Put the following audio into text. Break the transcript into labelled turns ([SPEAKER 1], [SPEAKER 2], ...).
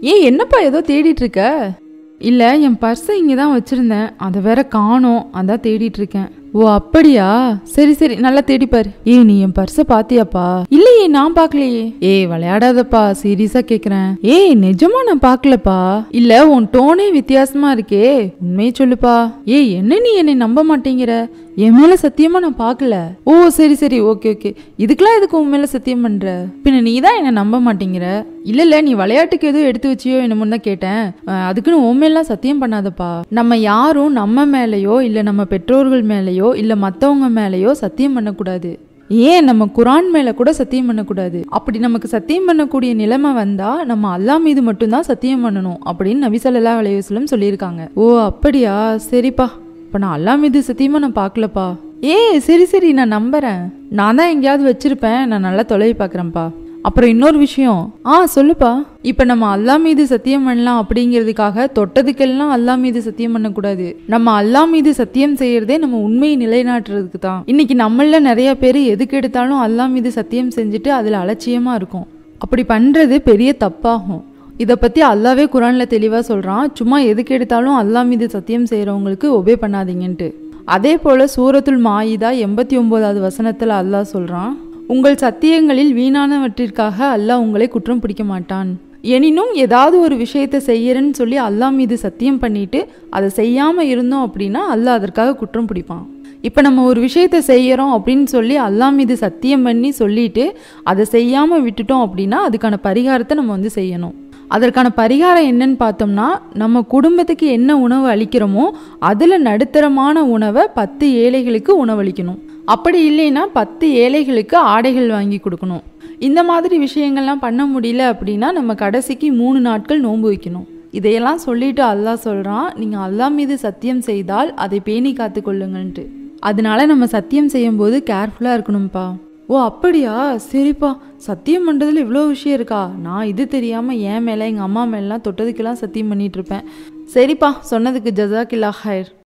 [SPEAKER 1] ஏன் என்னப்பா ஏதோ தேடிட்டு இருக்க? இல்லை, என் பர்ஸை இங்கே தான் வச்சுருந்தேன், அதை வேற காணோம், அதான் தேடிட்டு இருக்கேன். ஓ அப்படியா, சரி சரி, நல்லா தேடிப்பாரு. நீ என் பர்ஸை பாத்தியாப்பா? இல்லையே, நான் பாக்கலையே. விளையாடாதப்பா, சீரியஸா கேக்குறேன். நிஜமா நான் பாக்கலப்பா. இல்ல, உன் டோனே வித்தியாசமா இருக்கே, உண்மையை சொல்லுப்பா. என்ன நீ என்னை நம்ப மாட்டேங்கிற? என் மேல சத்தியமா நான் பாக்கல. ஓ சரி சரி, ஓகே ஓகே. இதுக்கெல்லாம் எதுக்கு உன் மேல சத்தியம் பண்ற? பின்ன நீ தான் என்ன நம்ப மாட்டேங்கிற. இல்ல நீ விளையாட்டுக்கு எதுவும் எடுத்து வச்சியோ என்னமோன்னு தான் கேட்டேன். அதுக்குன்னு உன் மேலாம் சத்தியம் பண்ணாதப்பா. நம்ம யாரும் நம்ம மேலேயோ இல்ல நம்ம பெற்றோர்கள் மேலேயோ இல்ல மத்தவங்க மேலேயோ சத்தியம் பண்ணக்கூடாது. நம்ம குரான் மேல கூட சத்தியம் பண்ணக்கூடாது. அப்படி நமக்கு சத்தியம் பண்ணக்கூடிய நிலைமை வந்தா நம்ம அல்லாஹ் மீது மட்டும்தான் சத்தியம் பண்ணணும் அப்படின்னு நபி ஸல்லல்லாஹு அலைஹி வஸல்லம் சொல்லியிருக்காங்க. ஓ அப்படியா, சரிப்பா. இப்ப நான் அல்லாஹ் மீது சத்தியமா நான் பாக்கலப்பா. சரி சரி, நான் நம்புறேன். நான் தான் எங்கேயாவது வச்சிருப்பேன், நான் நல்லா தொலைவி பாக்குறேன்ப்பா. அப்புறம் இன்னொரு விஷயம். சொல்லுப்பா. இப்ப நம்ம அல்லாஹ் மீது சத்தியம் பண்ணலாம் அப்படிங்கிறதுக்காக தொட்டதுக்கெல்லாம் அல்லாஹ் மீது சத்தியம் பண்ணக்கூடாது. நம்ம அல்லாஹ் மீது சத்தியம் செய்யறதே நம்ம உண்மையை நிலைநாட்டுறதுக்கு தான். இன்னைக்கு நம்மள நிறைய பேர் எதுக்கு எடுத்தாலும் அல்லாஹ் மீது சத்தியம் செஞ்சுட்டு அதுல அலட்சியமா இருக்கும். அப்படி பண்றது பெரிய தப்பாகும். இதை பத்தி அல்லாவே குரான்ல தெளிவா சொல்றான். சும்மா எதுக்கு எடுத்தாலும் அல்லாஹ் மீது சத்தியம் செய்யறவங்களுக்கு ஒபே பண்ணாதீங்கன்ட்டு. அதே போல சூரத்துல் மாயிதா 89வது வசனத்துல அல்லாஹ் சொல்றான், உங்கள் சத்தியங்களில் வீணானவற்றிற்காக அல்லாஹ் உங்களை குற்றம் பிடிக்க மாட்டான். எனினும் ஏதாவது ஒரு விஷயத்தை செய்யறேன்னு சொல்லி அல்லாஹ் மீது சத்தியம் பண்ணிட்டு அதை செய்யாம இருந்தோம் அப்படின்னா அல்லாஹ் அதற்காக குற்றம் பிடிப்பான். இப்போ நம்ம ஒரு விஷயத்தை செய்யறோம் அப்படின்னு சொல்லி அல்லாஹ் மீது சத்தியம் பண்ணி சொல்லிட்டு அதை செய்யாம விட்டுட்டோம் அப்படின்னா அதுக்கான பரிகாரத்தை நம்ம செய்யணும். அதற்கான பரிகாரம் என்னன்னு பார்த்தோம்னா, நம்ம குடும்பத்துக்கு என்ன உணவு அளிக்கிறோமோ அதுல நடுத்தரமான உணவை 10 ஏழைகளுக்கு உணவளிக்கணும். அப்படி இல்லைன்னா 10 ஏழைகளுக்கு ஆடைகள் வாங்கி கொடுக்கணும். இந்த மாதிரி விஷயங்கள்லாம் பண்ண முடியல அப்படின்னா நம்ம கடைசிக்கு 3 நாட்கள் நோன்பு வைக்கணும். இதையெல்லாம் சொல்லிட்டு அல்லாஹ் சொல்றான், நீங்க அல்லாஹ் மீது சத்தியம் செய்தால் அதை பேணி காத்து கொள்ளுங்கன்ட்டு. அதனால நம்ம சத்தியம் செய்யும் போது கேர்ஃபுல்லா இருக்கணும்ப்பா. ஓ அப்படியா, சரிப்பா. சத்தியம் பண்றதுல இவ்வளோ விஷயம் இருக்கா? நான் இது தெரியாம என் மேல எங்க அம்மா மேலாம் தொட்டதுக்கெல்லாம் சத்தியம் பண்ணிட்டு இருப்பேன். சரிப்பா, சொன்னதுக்கு ஜஸாக்கில்லாஹ் ஹைர்.